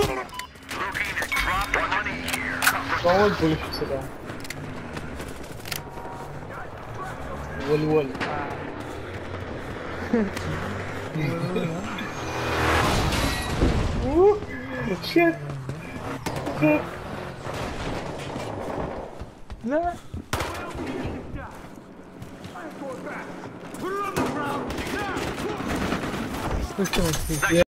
Solid bullshit sila. Wall. Woo! Shit! Shit! No! Put her on the ground! Push him.